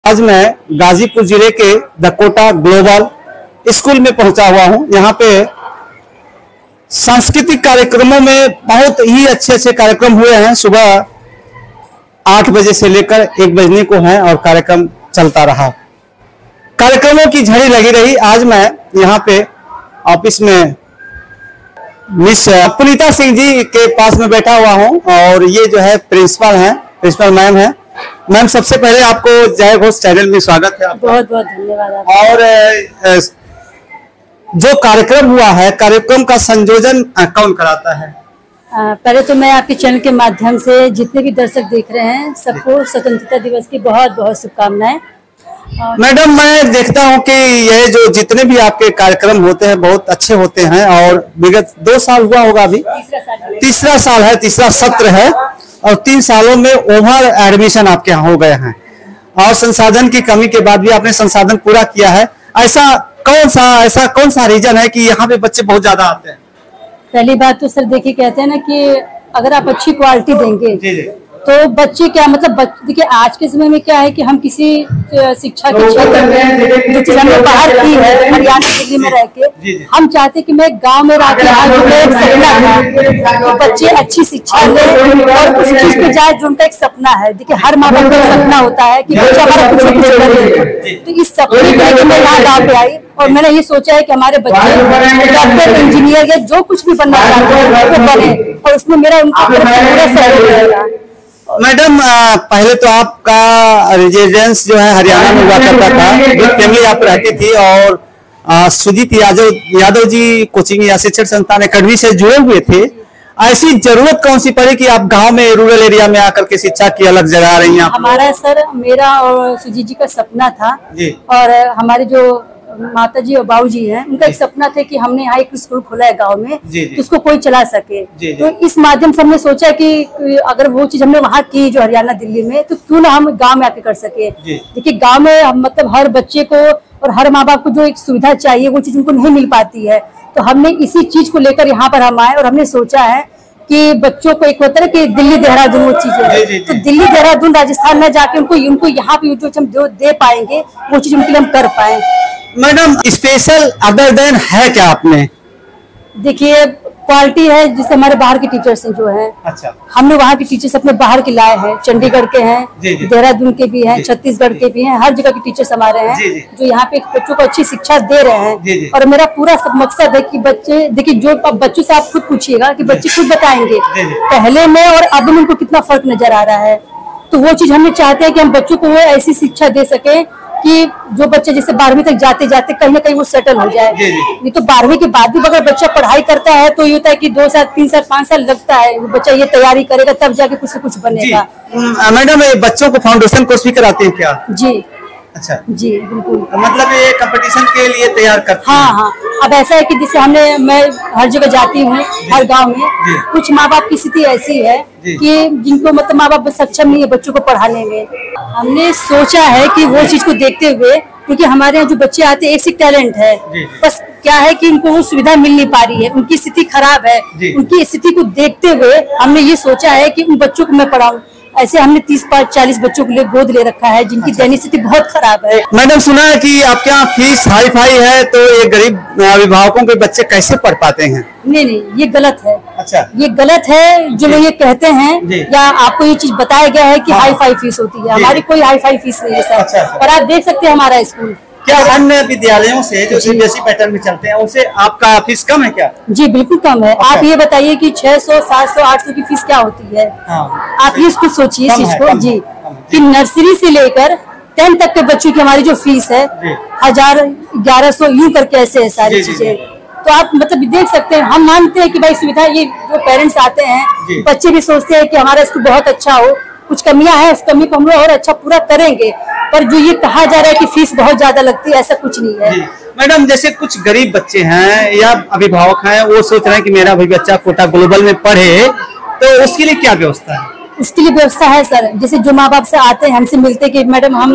आज मैं गाजीपुर जिले के दकोटा ग्लोबल स्कूल में पहुंचा हुआ हूं। यहाँ पे सांस्कृतिक कार्यक्रमों में बहुत ही अच्छे कार्यक्रम हुए हैं। सुबह 8 बजे से लेकर 1 बजने को है और कार्यक्रम चलता रहा। कार्यक्रमों की झड़ी लगी रही। आज मैं यहाँ पे ऑफिस में मिस पुनीता सिंह जी के पास में बैठा हुआ हूँ और ये जो है प्रिंसिपल मैम है। मैम, सबसे पहले आपको जय घोष चैनल में स्वागत है। बहुत बहुत धन्यवाद। और जो कार्यक्रम हुआ है, कार्यक्रम का संयोजन कौन कराता है? पहले तो मैं आपके चैनल के माध्यम से जितने भी दर्शक देख रहे हैं सबको स्वतंत्रता दिवस की बहुत बहुत शुभकामनाएं। मैडम, मैं देखता हूं कि ये जो जितने भी आपके कार्यक्रम होते हैं बहुत अच्छे होते हैं और विगत 2 साल हुआ होगा, अभी तीसरा साल है, तीसरा सत्र है और 3 सालों में ओवर एडमिशन आपके यहाँ हो गए हैं और संसाधन की कमी के बाद भी आपने संसाधन पूरा किया है। ऐसा कौन सा रीजन है कि यहाँ पे बच्चे बहुत ज्यादा आते हैं? पहली बात तो सर देखिए, कहते हैं ना कि अगर आप अच्छी क्वालिटी देंगे तो बच्चे क्या मतलब देखिए आज के समय में क्या है कि हम किसी शिक्षा के क्षेत्र में जो चीज हमने बाहर की है हरियाणा दिल्ली में रह के, हम चाहते कि मैं गांव में रह के आज एक सपना था कि बच्चे अच्छी शिक्षा ले और उस चीज पे जाए जो उनका एक सपना है। देखिए हर माँ बाप का सपना होता है कि बच्चा हमारा कुछ करे, तो इस सपने के लिए मैं यहाँ गाँव पे आई और मैंने ये सोचा है कि हमारे बच्चे डॉक्टर, इंजीनियर या जो कुछ भी बनना चाहते हैं वो बने और उसमें मेरा उनका पूरा सहयोग रहेगा। मैडम, पहले तो आपका रेजिडेंस जो है हरियाणा में हुआ करता था, विद फैमिली आप रहती थी और सुजीत यादव जी कोचिंग या शिक्षण संस्थान अकेडमी से जुड़े हुए थे। ऐसी जरूरत कौन सी पड़ी कि आप गांव में रूरल एरिया में आकर के शिक्षा की अलग जगह रही हैं? हमारा सर, मेरा और सुजीत जी का सपना था और हमारे जो माता जी और बाबू जी हैं उनका एक सपना था कि हमने यहाँ एक स्कूल खोला है गांव में तो उसको कोई चला सके। तो इस माध्यम से हमने सोचा कि अगर वो चीज हमने वहाँ की जो हरियाणा दिल्ली में, तो क्यों ना हम गांव में आके कर सके। देखिए गांव में मतलब हर बच्चे को और हर माँ बाप को जो एक सुविधा चाहिए वो चीज उनको नहीं मिल पाती है, तो हमने इसी चीज को लेकर यहाँ पर हम आए और हमने सोचा है कि बच्चों को एक होता है कि दिल्ली देहरादून वो चीज है, तो दिल्ली देहरादून राजस्थान में जाके उनको यहाँ पे जो हम दे पाएंगे वो चीज उनके लिए हम कर पाए। मैडम, स्पेशल अदर देन है क्या आपने? देखिए क्वालिटी है, जिससे हमारे बाहर के टीचर्स हैं जो हैं। अच्छा। हमने वहाँ के टीचर्स अपने बाहर के लाए हैं, चंडीगढ़ के हैं, देहरादून के भी हैं, छत्तीसगढ़ के भी हैं, हर जगह के टीचर्स हमारे हैं जो यहाँ पे बच्चों को अच्छी शिक्षा दे रहे हैं। और मेरा पूरा मकसद है कि बच्चे, देखिए जो बच्चों से आप खुद पूछिएगा कि बच्चे खुद बताएंगे पहले में और अब में उनको कितना फर्क नजर आ रहा है। तो वो चीज हमने चाहते हैं कि हम बच्चों को वो ऐसी शिक्षा दे सके कि जो बच्चे जैसे 12वीं तक जाते जाते कहीं ना कहीं वो सेटल हो जाए। नहीं तो 12वीं के बाद भी अगर बच्चा पढ़ाई करता है तो ये होता है कि 2 साल 3 साल 5 साल लगता है, वो बच्चा ये तैयारी करेगा तब जाके कुछ से कुछ बनेगा। मैडम, ये बच्चों को फाउंडेशन कोर्स भी कराते हैं क्या? जी। अच्छा जी बिल्कुल। मतलब ये कंपटीशन के लिए तैयार करते हैं? हाँ। अब ऐसा है कि जैसे मैं हर जगह जाती हूँ, हर गांव में कुछ माँ बाप की स्थिति ऐसी है कि जिनको मतलब माँ बाप सक्षम नहीं है बच्चों को पढ़ाने में। हमने सोचा है कि वो चीज को देखते हुए, क्योंकि हमारे यहाँ जो बच्चे आते हैं एक टैलेंट है, बस क्या है कि इनको वो सुविधा मिल नहीं पा रही है, उनकी स्थिति खराब है। उनकी स्थिति को देखते हुए हमने ये सोचा है कि उन बच्चों को मैं पढ़ाऊं। ऐसे हमने 30-40 बच्चों को गोद ले रखा है जिनकी दैनिक स्थिति बहुत खराब है। मैडम, सुना है कि आपके यहाँ फीस हाई फाई है, तो ये गरीब अभिभावकों के बच्चे कैसे पढ़ पाते हैं? नहीं, ये गलत है। अच्छा। ये गलत है जो लोग ये कहते हैं या आपको ये चीज बताया गया है कि हाई फाई फीस होती है। हमारी कोई हाई फाई फीस नहीं है सर। अच्छा। और आप देख सकते हैं हमारा स्कूल क्या अन्य विद्यालयों से जो सीबीएसई पैटर्न में चलते हैं उनसे आपका फीस कम है क्या? जी बिल्कुल कम है। आप ये बताइए कि 600, 700, 800 की फीस क्या होती है? आप ये इसको सोचिए इस चीज को जी कि नर्सरी से लेकर 10 तक के बच्चों की हमारी जो फीस है 1000, 1100 यूं करके ऐसे है सारी चीजें। तो आप मतलब देख सकते हैं, हम मानते हैं कि भाई सुविधा, ये जो पेरेंट्स आते हैं बच्चे भी सोचते हैं कि हमारा स्कूल बहुत अच्छा हो, कुछ कमियां हैं उस कमी को हम लोग और अच्छा पूरा करेंगे, पर जो ये कहा जा रहा है कि फीस बहुत ज्यादा लगती है, ऐसा कुछ नहीं है। मैडम, जैसे कुछ गरीब बच्चे हैं या अभिभावक हैं, वो सोच रहे हैं कि मेरा भी बच्चा कोटा ग्लोबल में पढ़े, तो उसके लिए क्या व्यवस्था है? उसके लिए व्यवस्था है सर, जैसे जो माँ बाप से आते हैं हमसे मिलते कि मैडम हम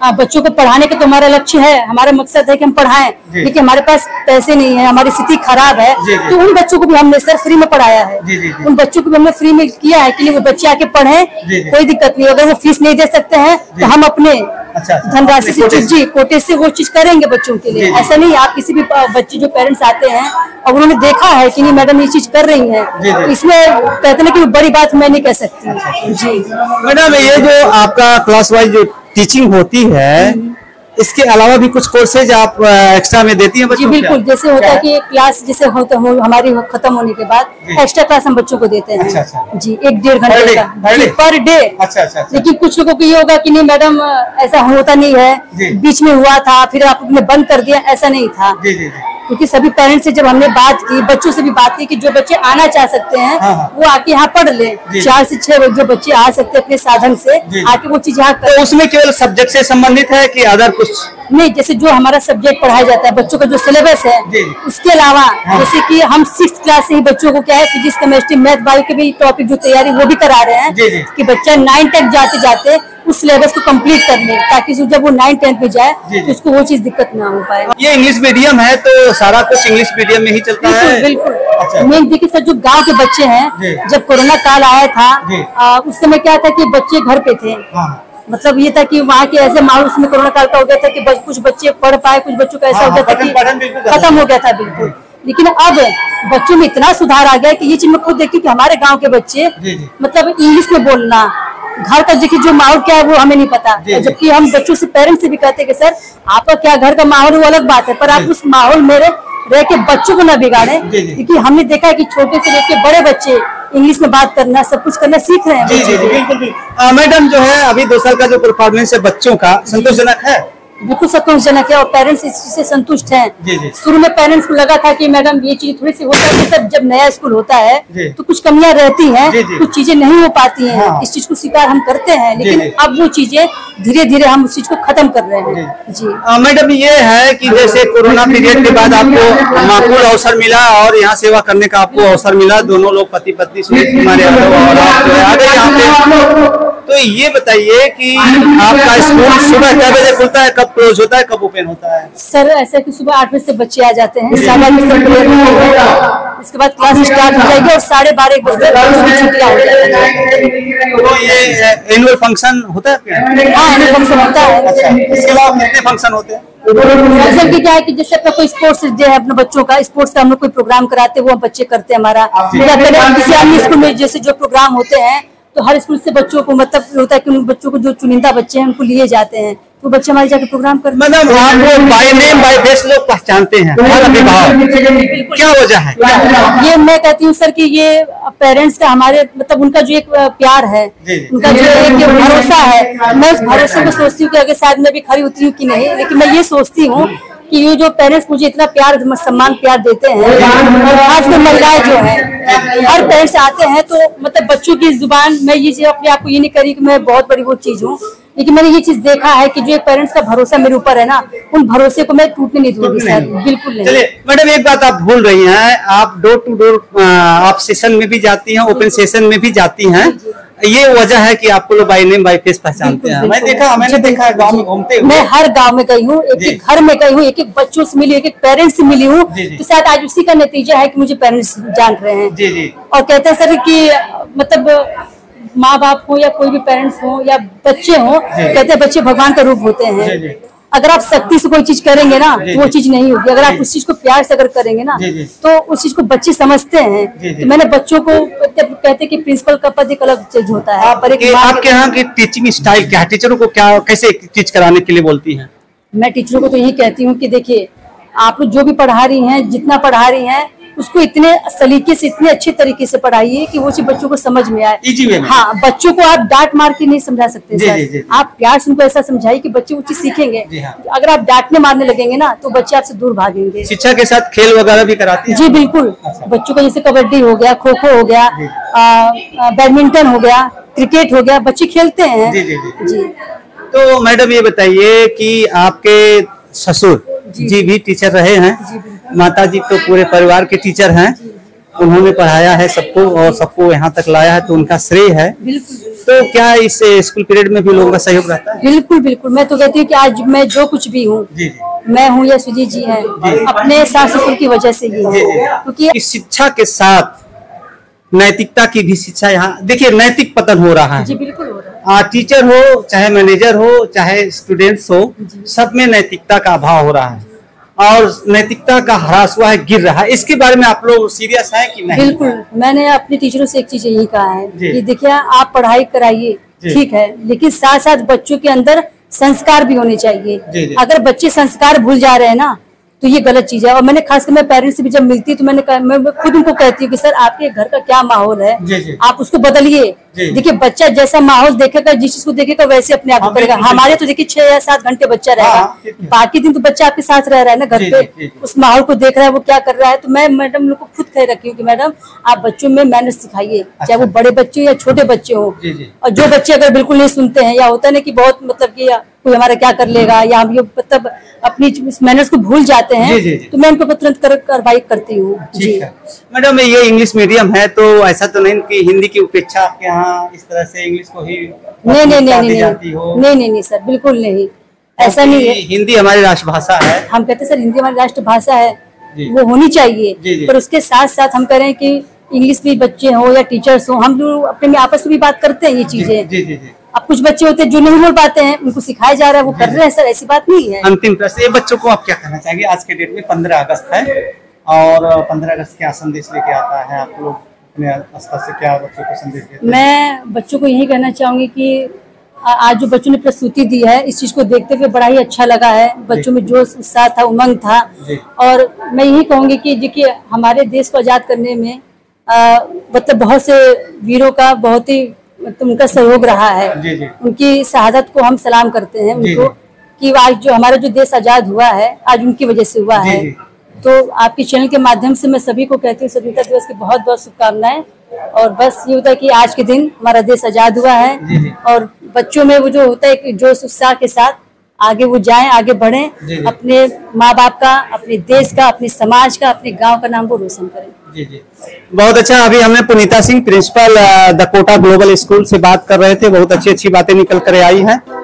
बच्चों को पढ़ाने का तो हमारा लक्ष्य है, हमारा मकसद है कि हम पढ़ाएं, लेकिन हमारे पास पैसे नहीं है, हमारी स्थिति खराब है, तो उन बच्चों को भी हमने सर फ्री में पढ़ाया है। उन बच्चों को भी हमने फ्री में किया है कि वो बच्चे आके पढ़ें, कोई दिक्कत नहीं। अगर वो फीस नहीं दे सकते हैं तो हम अपने धनराशि से कोटे से वो चीज करेंगे बच्चों के लिए। ऐसा नहीं, आप किसी भी बच्चे जो पेरेंट्स आते हैं और उन्होंने देखा है कि नहीं मैडम ये चीज कर रही है, तो इसमें कहते हैं कि बड़ी बात मैं नहीं कह सकती। जी मैडम, ये जो आपका क्लास वाइज जो टीचिंग होती है, इसके अलावा भी कुछ कोर्सेज आप एक्स्ट्रा में देती हैं बच्चों को? जी बिल्कुल, जैसे होता है कि क्लास जैसे हमारी खत्म होने के बाद एक्स्ट्रा क्लास हम बच्चों को देते हैं। अच्छा। जी 1-1.5 घंटे का पर डे। अच्छा। लेकिन कुछ लोगों को ये होगा कि नहीं मैडम ऐसा होता नहीं है, बीच में हुआ था फिर आपने बंद कर दिया, ऐसा नहीं था। क्योंकि सभी पेरेंट्स से जब हमने बात की, बच्चों से भी बात की कि जो बच्चे आना चाह सकते हैं वो आके यहाँ पढ़ ले। 4 से 6 जो बच्चे आ सकते हैं अपने साधन से आके वो चीज यहाँ तो उसमें केवल सब्जेक्ट से संबंधित है कि अदर कुछ नहीं? जैसे जो हमारा सब्जेक्ट पढ़ाया जाता है, बच्चों का जो सिलेबस है, उसके अलावा जैसे कि हम 6th क्लास से ही बच्चों को क्या है फिजिक्स, केमिस्ट्री, मैथ, बायो के भी टॉपिक जो तैयारी वो भी करा रहे हैं कि बच्चा 9 तक जाते जाते उस सिलेबस को कंप्लीट कर ले, ताकि जब वो 9-10 में जाए तो उसको वो चीज दिक्कत ना हो पाए। ये इंग्लिश मीडियम है तो सारा कुछ इंग्लिश मीडियम में ही चलता है? बिल्कुल। मेन देखिए सर, जो गांव के बच्चे हैं, जब कोरोना काल आया था उस समय क्या था कि बच्चे घर पे थे। मतलब ये था कि वहाँ के ऐसे माहौल उसमें कोरोना काल का हो गया था कि कुछ बच्चे पढ़ पाए, कुछ बच्चों का ऐसा हो गया था कि खत्म हो गया था बिल्कुल। लेकिन अब बच्चों में इतना सुधार आ गया कि ये चीज मैं खुद देखती हूँ कि हमारे गांव के बच्चे मतलब इंग्लिश में बोलना, घर का देखिए जो माहौल क्या है वो हमें नहीं पता, जबकि हम बच्चों से पेरेंट्स से भी कहते हैं कि सर आपका क्या घर का माहौल वो अलग बात है, पर आप उस माहौल में रह के बच्चों को न बिगाड़े। क्योंकि हमने देखा है कि छोटे से लेके बड़े बच्चे इंग्लिश में बात करना, सब कुछ करना सीख रहे हैं। जी बिल्कुल। मैडम जो है अभी 2 साल का जो परफॉर्मेंस है बच्चों का संतोषजनक है? बिल्कुल संतोषजनक है और पेरेंट्स इस चीज से संतुष्ट हैं। शुरू में पेरेंट्स को लगा था कि मैडम ये चीज थोड़ी सी होता है कि सर जब नया स्कूल होता है तो कुछ कमियां रहती हैं, कुछ चीजें नहीं हो पाती हैं, इस चीज को स्वीकार हम करते हैं, लेकिन अब वो चीजें धीरे धीरे हम उस चीज को खत्म कर रहे हैं। जी मैडम, ये है कि जैसे कोरोना पीरियड के बाद आपको माकूल अवसर मिला और यहाँ सेवा करने का आपको अवसर मिला, दोनों लोग पति पत्नी सुनील कुमार यादव और आप जो आ गए यहाँ पे, तो ये बताइए कि आपका स्कूल सुबह कै बजे खुलता है, कब क्लोज होता है, कब ओपन होता है? सर ऐसा कि सुबह 8 बजे से बच्चे आ जाते हैं, 12:30 से प्रेयर होती है, इसके बाद क्लास स्टार्ट हो जाएगी और 12:30-1 बजे तक बच्चों की छुट्टियां हो जाती हैं। तो ये एनुअल फंक्शन होता है? हाँ एनुअल फंक्शन होता है। अच्छा, इसके अलावा कितने फंक्शन होते हैं? फंक्शन की क्या है कि जैसे अपना कोई स्पोर्ट्स डे है अपने बच्चों का, स्पोर्ट्स का हम लोग कोई प्रोग्राम कराते हैं वो हम बच्चे करते हैं हमारा। किसी अन्य स्कूल में जैसे जो प्रोग्राम होते हैं तो हर स्कूल से बच्चों को मतलब होता है कि उन बच्चों को जो चुनिंदा बच्चे हैं उनको लिए जाते हैं, तो बच्चे हमारे जाके प्रोग्राम करते हैं। मतलब आपको बाय नेम बाय फेस लोग पहचानते हैं, क्या वजह है? ये मैं कहती हूँ सर कि ये पेरेंट्स का हमारे मतलब उनका जो एक प्यार है, उनका जो एक भरोसा है, मैं उस भरोसे को सोचती हूँ कि अगर शायद मैं भी खरी उतरी हूँ कि नहीं, लेकिन मैं ये सोचती हूँ कि ये जो पेरेंट्स मुझे इतना सम्मान प्यार देते हैं, और खासकर महिलाएं जो है हर पेरेंट्स आते हैं तो मतलब बच्चों की जुबान, मैं ये अपने आप को ये नहीं करी कि मैं बहुत बड़ी वो चीज हूँ, लेकिन मैंने ये चीज देखा है कि जो एक पेरेंट्स का भरोसा मेरे ऊपर है ना, उन भरोसे को मैं टूटने नहीं दूंगी सर, बिल्कुल नहीं। चलिए मैडम, एक बात आप भूल रही हैं, आप डोर टू डोर आप सेशन में भी जाती हैं, ओपन सेशन में भी जाती हैं, ये वजह है कि आपको लोग बाय नेम बाय फेस पहचानते हैं। मैंने देखा है गांव में घूमते हुए, मैं हर गांव में गई हूँ, एक एक घर में गई हूँ, एक एक बच्चों से मिली, एक एक पेरेंट्स से मिली हूँ, तो शायद आज उसी का नतीजा है कि मुझे पेरेंट्स जान रहे हैं। और कहते हैं सर कि मतलब माँ बाप हो या कोई भी पेरेंट्स हो या बच्चे हो, कहते हैं बच्चे भगवान का रूप होते हैं। अगर आप सख्ती से कोई चीज करेंगे ना तो वो चीज नहीं होगी, अगर आप उस चीज को प्यार से अगर करेंगे ना तो उस चीज को बच्चे समझते हैं। तो मैंने बच्चों को कहते कि प्रिंसिपल का पद एक अलग चीज होता है। आपके यहाँ की टीचिंग स्टाइल क्या है? टीचरों को क्या कैसे टीच कराने के लिए बोलती हैं? मैं टीचरों को तो यही कहती हूँ कि देखिए आप लोग जो भी पढ़ा रही हैं, जितना पढ़ा रही हैं, उसको इतने सलीके से इतने अच्छे तरीके से पढ़ाइए कि वो चीज बच्चों को समझ में आए। हाँ, बच्चों को आप डांट मार के नहीं समझा सकते सर, आप प्यार से उनको ऐसा समझाइए कि बच्चे वो चीज सीखेंगे। अगर आप डांटने मारने लगेंगे ना तो बच्चे आपसे दूर भागेंगे। शिक्षा के साथ खेल वगैरह भी कराती हैं? जी बिल्कुल, बच्चों को जैसे कबड्डी हो गया, खो खो हो गया, बैडमिंटन हो गया, क्रिकेट हो गया, बच्चे खेलते हैं। जी तो मैडम ये बताइए कि आपके ससुर जी भी टीचर रहे हैं, माता जी तो पूरे परिवार के टीचर हैं, उन्होंने पढ़ाया है सबको और सबको यहाँ तक लाया है, तो उनका श्रेय है। बिल्कुल। तो क्या इस स्कूल पीरियड में भी लोगों का सहयोग रहता है? बिल्कुल बिल्कुल, मैं तो कहती हूँ कि आज मैं जो कुछ भी हूँ, मैं हूँ या सुजीत जी हैं, अपने सास ससुर की वजह से ही है। क्योंकि शिक्षा के साथ नैतिकता की भी शिक्षा यहाँ देखिए, नैतिक पतन हो रहा है। जी बिल्कुल हो रहा है। टीचर हो चाहे मैनेजर हो चाहे स्टूडेंट्स हो, सब में नैतिकता का अभाव हो रहा है और नैतिकता का ह्रास हुआ है, गिर रहा है। इसके बारे में आप लोग सीरियस हैं कि नहीं? बिल्कुल, मैंने अपने टीचरों से एक चीज यही कहा है कि देखिए आप पढ़ाई कराइए ठीक है, लेकिन साथ साथ बच्चों के अंदर संस्कार भी होने चाहिए। अगर बच्चे संस्कार भूल जा रहे हैं ना, तो ये गलत चीज है। और मैंने खासकर मैं पेरेंट्स से भी जब मिलती तो मैं खुद उनको कहती हूँ कि सर आपके घर का क्या माहौल है, आप उसको बदलिए। देखिए बच्चा जैसा माहौल देखेगा, जिस चीज को देखेगा वैसे अपने आप करेगा। हमारे तो देखिए 6 या 7 घंटे बच्चा रहेगा, बाकी दिन तो बच्चा आपके साथ रह रहा है ना घर पे, उस माहौल को देख रहा है वो क्या कर रहा है। तो मैं मैडम लोग को खुद कह रखी हूँ कि मैडम आप बच्चों में मैनर्स सिखाइए, चाहे वो बड़े बच्चे या छोटे बच्चे हो। और जो बच्चे अगर बिल्कुल नहीं सुनते हैं या होता है ना कि बहुत मतलब कि कोई हमारा क्या कर लेगा या हम ये मतलब अपनी मैनर्स को भूल जाते हैं, तो मैं उनको तुरंत कार्रवाई करती हूँ। जी मैडम, ये इंग्लिश मीडियम है तो ऐसा तो नहीं कि हिंदी की उपेक्षा आपके यहाँ इस तरह से इंग्लिश को ही नहीं सर, बिल्कुल नहीं, ऐसा नहीं है। हिंदी हमारी राष्ट्रभाषा है। हम कहते हैं सर हिंदी हमारी राष्ट्रभाषा है, वो होनी चाहिए। पर उसके साथ साथ हम कह रहे हैं कि इंग्लिश भी बच्चे हो या टीचर्स हो, हम लोग अपने में आपस में भी बात करते हैं ये चीजें। अब कुछ बच्चे होते हैं जो नहीं बोल पाते हैं, उनको सिखाया जा रहा है, वो कर रहे हैं सर, ऐसी बात नहीं है। अंतिम प्रश्न, ये बच्चों को आप क्या कहना चाहेंगे? आज के डेट में 15 अगस्त है और 15 अगस्त क्या संदेश लेके आता है? आप लोग अपने स्तर से क्या बच्चों को संदेश देते हैं? मैं बच्चों को यही कहना चाहूंगी कि आज जो बच्चों ने प्रस्तुति दी है, इस चीज को देखते हुए बड़ा ही अच्छा लगा है। बच्चों में जोश उत्साह था, उमंग था। और मैं यही कहूंगी कि देखिए हमारे देश को आजाद करने में मतलब बहुत से वीरों का बहुत ही मतलब उनका सहयोग रहा है। उनकी शहादत को हम सलाम करते हैं उनको, कि आज जो हमारा जो देश आजाद हुआ है आज उनकी वजह से हुआ है। तो आपके चैनल के माध्यम से मैं सभी को कहती हूँ स्वतंत्रता दिवस की बहुत बहुत शुभकामनाएं। और बस ये होता है कि आज के दिन हमारा देश आजाद हुआ है और बच्चों में वो जो होता है कि जोश उत्साह के साथ आगे वो जाएं, आगे बढ़ें, अपने माँ बाप का, अपने देश का, अपने समाज का, अपने गांव का नाम वो रोशन करें। बहुत अच्छा। अभी हमने Punita Singh, principal the Kota global school से बात कर रहे थे। बहुत अच्छी अच्छी बातें निकल कर आई हैं।